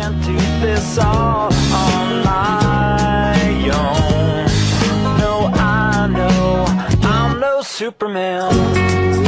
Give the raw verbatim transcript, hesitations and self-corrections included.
can't do this all on my own. No, I know I'm no Superman.